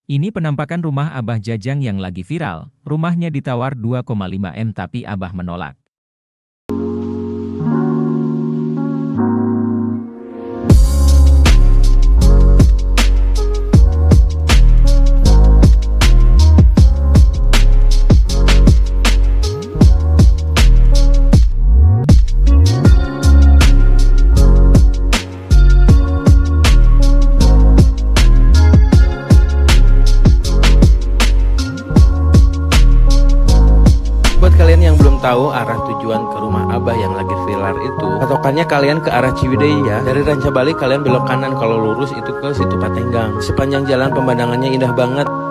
Ini penampakan rumah Abah Jajang yang lagi viral. Rumahnya ditawar 2,5 M tapi Abah menolak. Buat kalian yang belum tahu arah tujuan ke rumah Abah yang lagi viral itu, patokannya kalian ke arah Ciwidey ya. Dari Rancabali kalian belok kanan, kalau lurus itu ke Situ Patenggang. Sepanjang jalan pemandangannya indah banget.